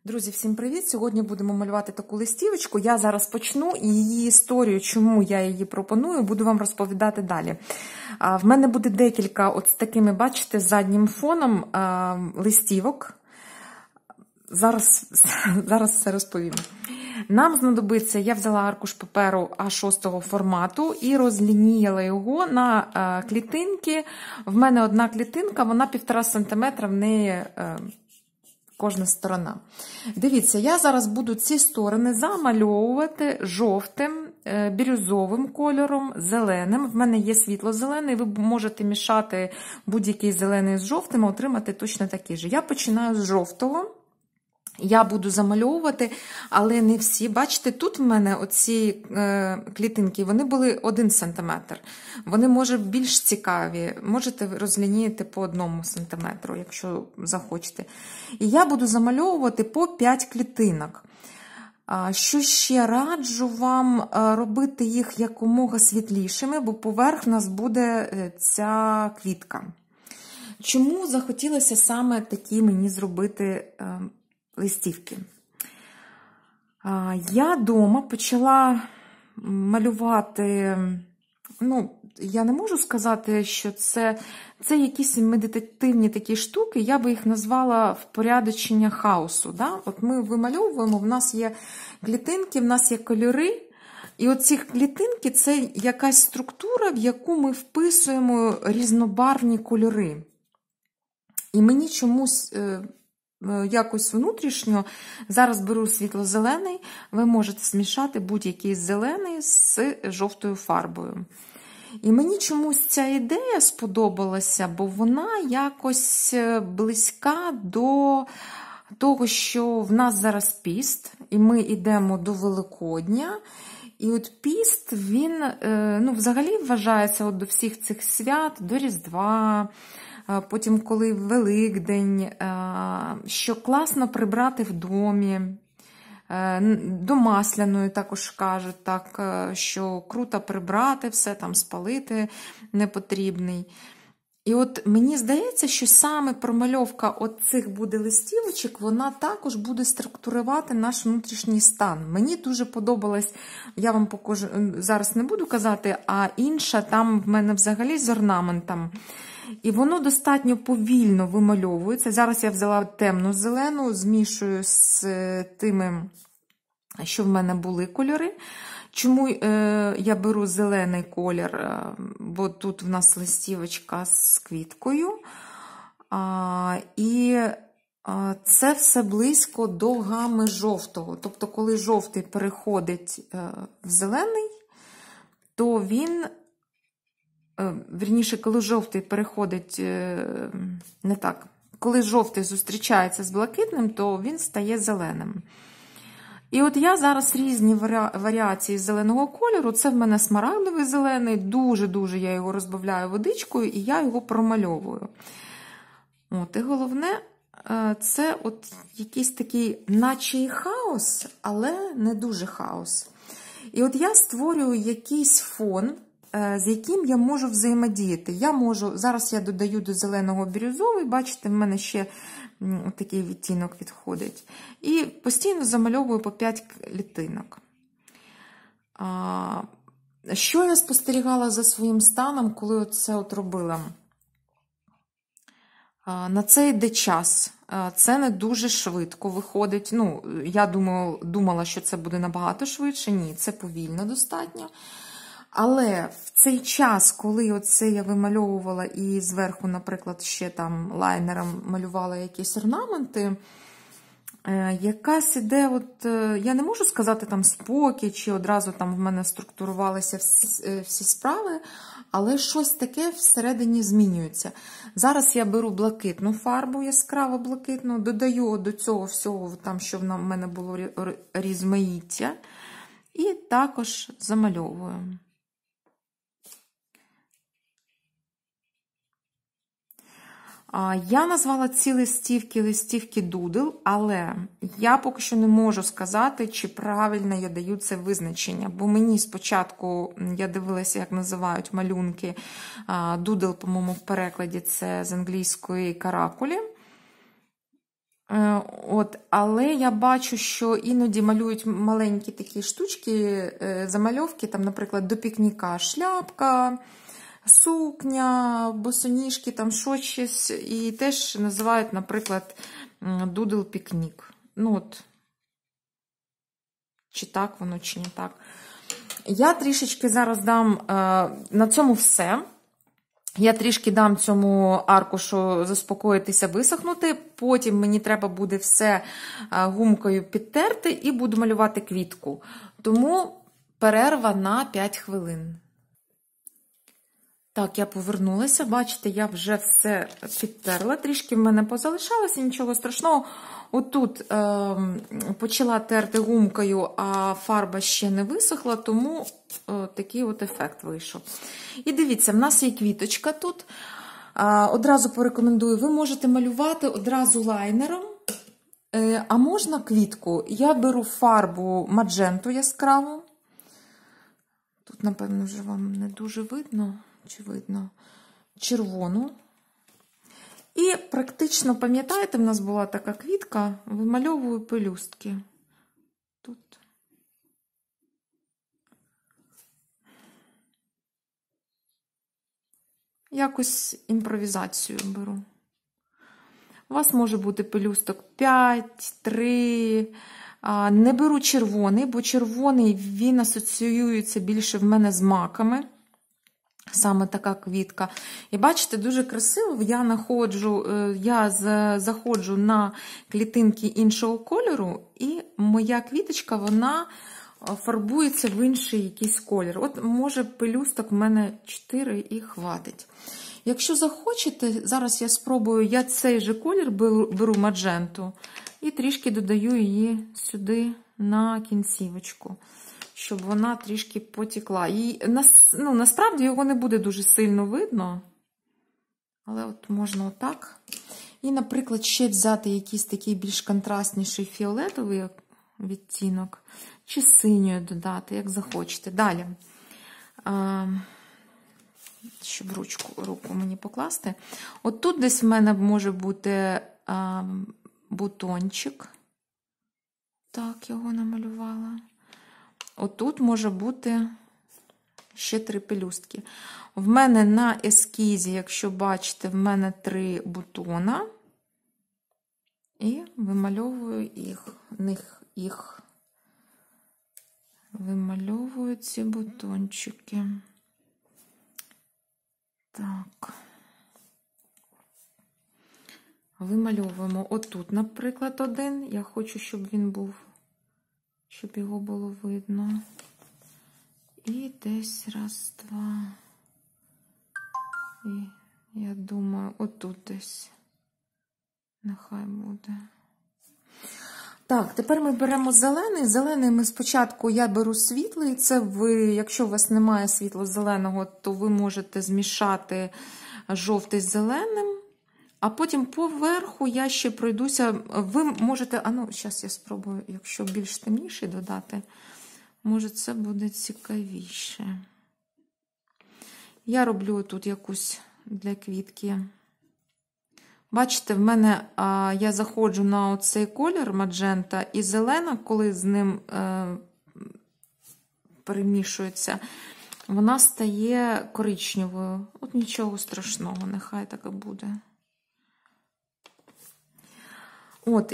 Друзі, всім привіт! Сьогодні будемо малювати таку листівочку. Я зараз почну і її історію, чому я її пропоную, буду вам розповідати далі. В мене буде декілька от з такими, бачите, заднім фоном листівок. Зараз все розповім. Нам знадобиться, я взяла аркуш паперу А6 формату і розлініяла його на клітинки. В мене одна клітинка, вона 1,5 см, в неї кожна сторона. Дивіться, я зараз буду ці сторони замальовувати жовтим, бірюзовим кольором, зеленим. В мене є світло-зелений, ви можете мішати будь-який зелений з жовтим, отримати точно такий же. Я починаю з жовтого. Я буду замальовувати, але не всі. Бачите, тут в мене оці клітинки, вони були 1 см. Вони, може, більш цікаві. Можете розлініяти по 1 см, якщо захочете. І я буду замальовувати по 5 клітинок. Що ще раджу вам робити їх якомога світлішими, бо поверх в нас буде ця квітка. Чому захотілося саме такі мені зробити листівки? Я вдома почала малювати, я не можу сказати, що це якісь медитативні такі штуки, я би їх назвала впорядочення хаосу. Да? От ми вимальовуємо, в нас є клітинки, в нас є кольори, і оці клітинки – це якась структура, в яку ми вписуємо різнобарвні кольори. І мені чомусь якось внутрішньо, зараз беру світло-зелений, ви можете змішати будь-який зелений з жовтою фарбою. І мені чомусь ця ідея сподобалася, бо вона якось близька до того, що в нас зараз піст, і ми йдемо до Великодня. І от піст, він взагалі вважається до всіх цих свят, до Різдва, потім, коли Великдень, що класно прибрати в домі, до Масляної також кажуть, так, що круто прибрати все, там спалити непотрібний. І от мені здається, що саме промальовка оцих буде листівочок, вона також буде структурувати наш внутрішній стан. Мені дуже подобалось, я вам покажу, зараз не буду казати, а інша там в мене взагалі з орнаментом. І воно достатньо повільно вимальовується. Зараз я взяла темно-зелену, змішую з тими, що в мене були кольори. Чому я беру зелений колір? Бо тут в нас листівочка з квіткою. І це все близько до гами жовтого. Тобто, коли жовтий переходить в зелений, то він... Вірніше, коли жовтий переходить, не так, коли жовтий зустрічається з блакитним, то він стає зеленим. І от я зараз різні варіації зеленого кольору, це в мене смарагдовий зелений, дуже-дуже я його розбавляю водичкою і я його промальовую. От, і головне, це от якийсь такий, наче і хаос, але не дуже хаос. І от я створюю якийсь фон, з яким я можу взаємодіяти. Зараз я додаю до зеленого бірюзовий, бачите, в мене ще такий відтінок відходить. І постійно замальовую по 5 клітинок. Що я спостерігала за своїм станом, коли це от робила? На це йде час. Це не дуже швидко виходить. Я думала, що це буде набагато швидше. Ні, це повільно достатньо. Але в цей час, коли оце я вимальовувала і зверху, наприклад, ще там лайнером малювала якісь орнаменти, якась іде, я не можу сказати там спокій, чи одразу там в мене структурувалися всі справи, але щось таке всередині змінюється. Зараз я беру блакитну фарбу, яскраво блакитну, додаю до цього всього, там, що в мене було різмаїття, і також замальовую. Я назвала ці листівки дудл, але я поки що не можу сказати, чи правильно я даю це визначення, бо мені спочатку, я дивилася, як називають малюнки, дудл, по-моєму, в перекладі це з англійської каракулі, Але я бачу, що іноді малюють маленькі такі штучки, замальовки, там, наприклад, до пікніка шляпка, сукня, босоніжки, там щось, і теж називають, наприклад, дудл-пікнік. Чи так воно, чи не так. Я трішечки зараз дам, на цьому все. Я трішки дам цьому аркушу заспокоїтися, висохнути. Потім мені треба буде все гумкою підтерти і буду малювати квітку. Тому перерва на 5 хвилин. Так, я повернулася. Бачите, я вже все підтерла. Трішки в мене позалишалося, нічого страшного. Отут почала терти гумкою, а фарба ще не висохла, тому такий от ефект вийшов. І дивіться, в нас є квіточка тут. Одразу порекомендую, ви можете малювати одразу лайнером, а можна квітку. Я беру фарбу мадженту яскраву. Тут, напевно, вже вам не дуже видно, чи видно, червону. І практично, пам'ятаєте, в нас була така квітка, вимальовую пелюстки. Тут. Якось імпровізацію беру. У вас може бути пелюсток 5, 3. Не беру червоний, бо червоний, він асоціюється більше в мене з маками. Саме така квітка. І бачите, дуже красиво я заходжу на клітинки іншого кольору, і моя квіточка, вона фарбується в інший якийсь колір. От, може, пелюсток в мене 4 і хватить. Якщо захочете, зараз я спробую, я цей же колір беру мадженту і трішки додаю її сюди на кінцівочку, щоб вона трішки потекла. І, насправді його не буде дуже сильно видно, але от можна отак. І, наприклад, ще взяти якийсь такий більш контрастніший фіолетовий відтінок, чи синьою додати, як захочете. Далі, щоб руку мені покласти. От тут десь в мене може бути бутончик. Так, його намалювала. Отут може бути ще 3 пелюстки. В мене на ескізі, якщо бачите, в мене 3 бутона. І вимальовую їх. Вимальовую ці бутончики. Так. Вимальовуємо отут, наприклад, один. Я хочу, щоб він був, щоб його було видно. І десь раз, два. І я думаю, отут десь. Нехай буде. Так, тепер ми беремо зелений. Зелений ми спочатку, я беру світлий. Це ви, якщо у вас немає світло-зеленого, то ви можете змішати жовтий з зеленим. А потім поверху я ще пройдуся. Ви можете, зараз я спробую, якщо більш темніший додати, може це буде цікавіше. Я роблю тут якусь для квітки. Бачите, в мене я заходжу на оцей колір маджента, і зелена, коли з ним перемішується, вона стає коричневою. От нічого страшного, нехай так і буде. От,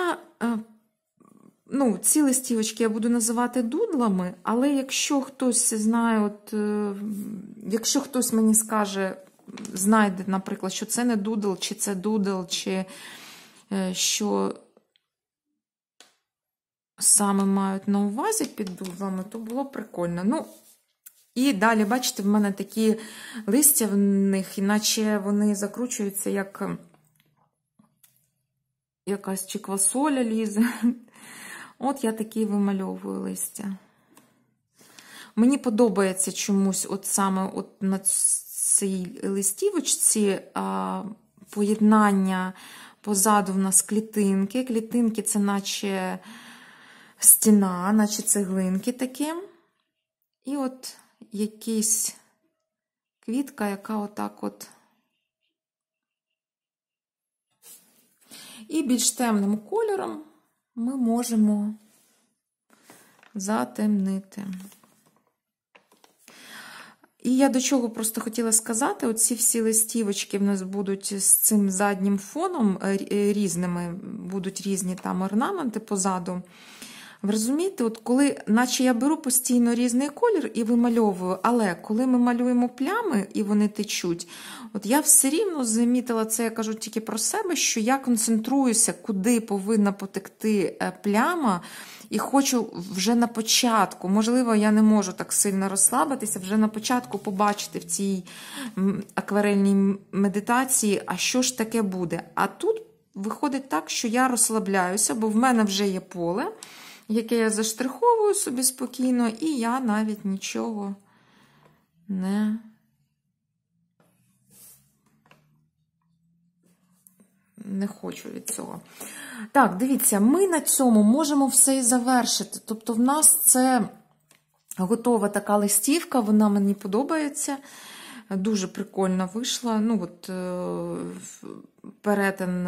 ці листівочки я буду називати дудлами, але якщо хтось знає, якщо хтось мені скаже, знайде, наприклад, що це не дудл, чи це дудл, чи що саме мають на увазі під дудлами, то було б прикольно. І далі, бачите, в мене такі листя в них, іначе вони закручуються, як якась чи квасоля лізе. От я такі вимальовую листя. Мені подобається чомусь саме на цій листівочці поєднання позаду в нас клітинки. Клітинки – це наче стіна, наче цеглинки такі. І от якась квітка, яка отак от. І більш темним кольором ми можемо затемнити. І я до чого просто хотіла сказати, оці всі листівочки в нас будуть з цим заднім фоном різними, будуть різні там орнаменти позаду. Ви розумієте, от коли, наче я беру постійно різний колір і вимальовую, але коли ми малюємо плями і вони течуть, от я все рівно замітила, це я кажу тільки про себе, що я концентруюся, куди повинна потекти пляма, і хочу вже на початку, можливо, я не можу так сильно розслабитися, вже на початку побачити в цій акварельній медитації, а що ж таке буде. А тут виходить так, що я розслабляюся, бо в мене вже є поле, яке я заштриховую собі спокійно, і я навіть нічого не хочу від цього. Так, дивіться, ми на цьому можемо все і завершити. Тобто в нас це готова така листівка, вона мені подобається. Дуже прикольно вийшла. Ну, от перетин,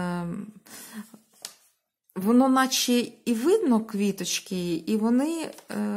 воно наче і видно квіточки, і вони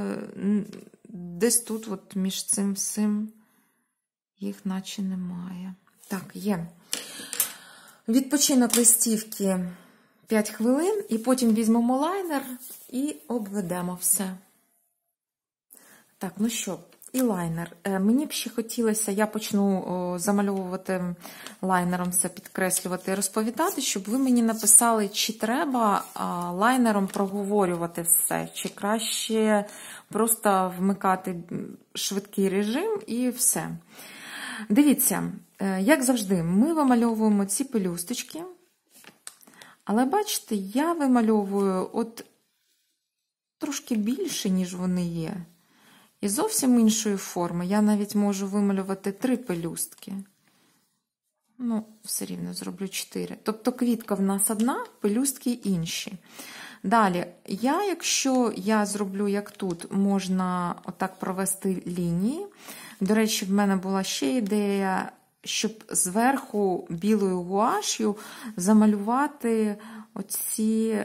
десь тут от між цим всім їх наче немає. Так, є. Відпочинок листівки 5 хвилин, і потім візьмемо лайнер і обведемо все. Так, ну що, і лайнер. Мені б ще хотілося, я почну замальовувати лайнером, все підкреслювати і розповідати, щоб ви мені написали, чи треба лайнером проговорювати все, чи краще просто вмикати швидкий режим і все. Дивіться, як завжди, ми вимальовуємо ці пелюсточки, але бачите, я вимальовую от трошки більше, ніж вони є. І зовсім іншої форми. Я навіть можу вималювати 3 пелюстки. Ну, все рівно зроблю 4. Тобто квітка в нас одна, пелюстки інші. Далі, якщо я зроблю, як тут, можна отак провести лінії. До речі, в мене була ще ідея, щоб зверху білою гуаш'ю замалювати оці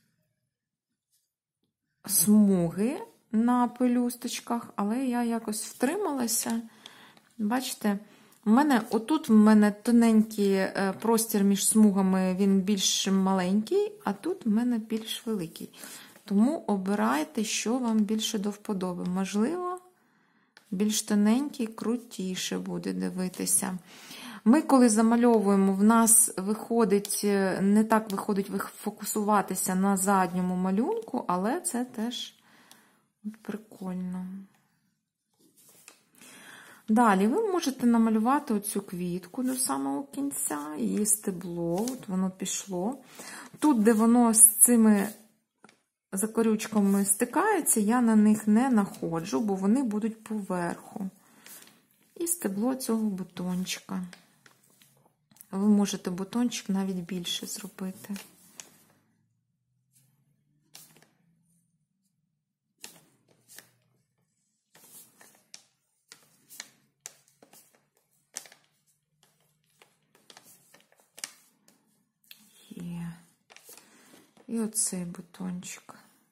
смуги на пелюсточках, але я якось втрималася. Бачите, отут в мене тоненький простір між смугами, він більш маленький, а тут в мене більш великий. Тому обирайте, що вам більше до вподоби. Можливо, більш тоненький, крутіше буде дивитися. Ми, коли замальовуємо, в нас виходить, не так виходить фокусуватися на задньому малюнку, але це теж прикольно. Далі ви можете намалювати оцю квітку до самого кінця, її стебло, от воно пішло. Тут, де воно з цими закорючками стикається, я на них не находжу, бо вони будуть поверху. І стебло цього бутончика. Ви можете бутончик навіть більше зробити. Є. І оцей бутончик.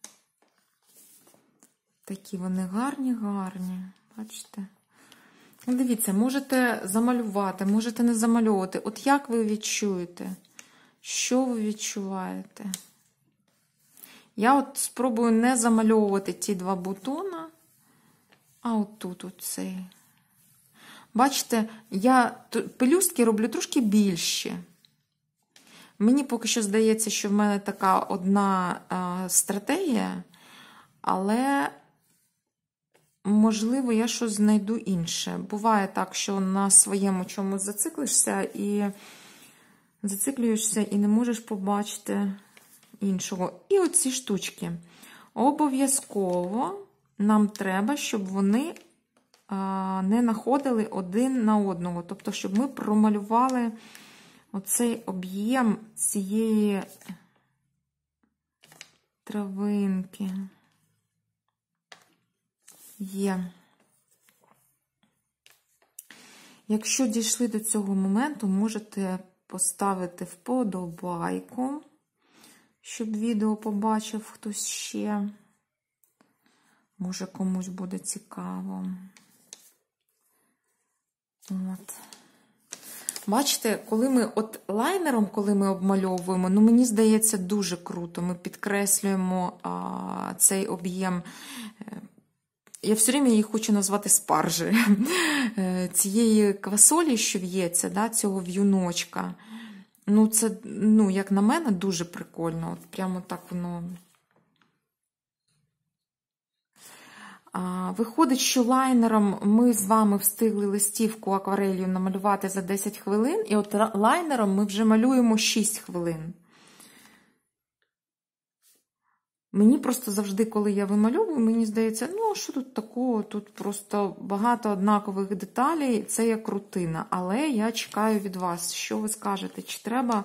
Такі вони гарні-гарні. Бачите? Дивіться, можете замалювати, можете не замальовувати. От як ви відчуєте? Що ви відчуваєте? Я от спробую не замальовувати ті 2 бутона, а от тут оцей. Бачите, я пелюстки роблю трошки більші. Мені поки що здається, що в мене така одна стратегія, але можливо, я щось знайду інше. Буває так, що на своєму чомусь зациклюєшся і не можеш побачити іншого. І оці штучки. Обов'язково нам треба, щоб вони не находили один на одного. Тобто, щоб ми промалювали оцей об'єм цієї травинки. Є. Якщо дійшли до цього моменту, можете поставити вподобайку, щоб відео побачив хтось ще. Може, комусь буде цікаво. От. Бачите, коли ми лайнером, коли ми обмальовуємо, ну мені здається, дуже круто. Ми підкреслюємо цей об'єм. Я все время її хочу назвати спаржі. Цієї квасолі, що в'ється, да, цього в'юночка. Ну, це, ну, як на мене, дуже прикольно. От прямо так воно. Виходить, що лайнером ми з вами встигли листівку акварелью намалювати за 10 хвилин, і от лайнером ми вже малюємо 6 хвилин. Мені просто завжди, коли я вимальовую, мені здається, ну, що тут такого, тут просто багато однакових деталей, це як рутина. Але я чекаю від вас, що ви скажете, чи треба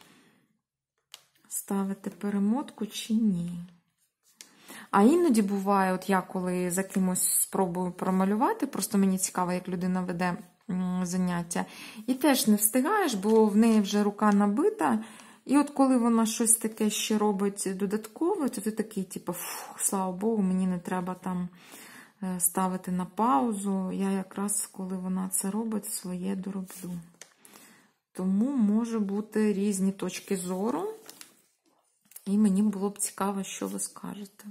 ставити перемотку, чи ні. А іноді буває, от я коли за кимось спробую промалювати, просто мені цікаво, як людина веде заняття, і теж не встигаєш, бо в неї вже рука набита, і от коли вона щось таке ще робить додаткове, то ти такий, типу, слава Богу, мені не треба там ставити на паузу. Я якраз, коли вона це робить, своє дороблю. Тому може бути різні точки зору, і мені було б цікаво, що ви скажете.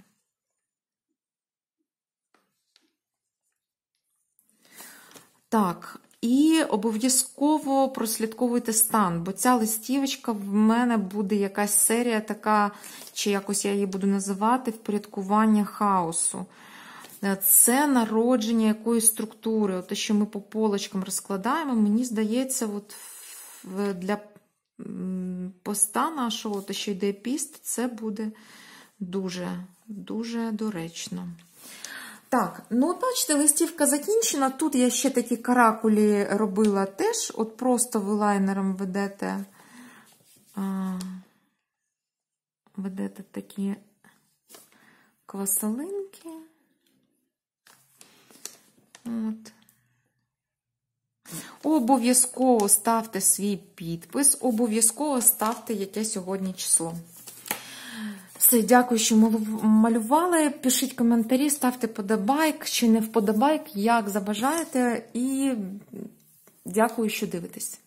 Так, і обов'язково прослідковуйте стан, бо ця листівочка в мене буде якась серія така, чи якось я її буду називати, впорядкування хаосу. Це народження якоїсь структури. Те, що ми по полочкам розкладаємо, мені здається, от для поста нашого, те, що йде піст, це буде дуже, дуже доречно. Так, ну, бачите, листівка закінчена. Тут я ще такі каракулі робила теж. От просто ви лайнером ведете такі квасолинки. От. Обов'язково ставте свій підпис, обов'язково ставте, яке сьогодні число. Все, дякую, що ми малювали. Пишіть коментарі, ставте вподобайк, чи не вподобайк, як забажаєте. І дякую, що дивитесь.